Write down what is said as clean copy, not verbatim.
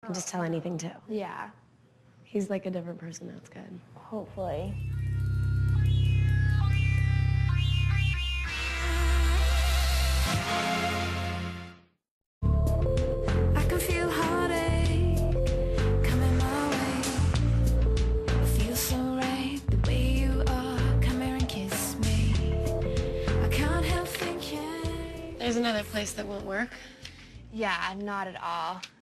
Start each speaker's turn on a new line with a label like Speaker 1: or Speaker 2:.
Speaker 1: can just tell anything, too.
Speaker 2: Yeah,
Speaker 1: He's like a different person. That's good.
Speaker 2: hopefully.
Speaker 3: I can feel heartache coming my way. It feels so right the way you are. Come here and kiss me. I can't help thinking.
Speaker 1: There's another place that won't work.
Speaker 2: Yeah, not at all.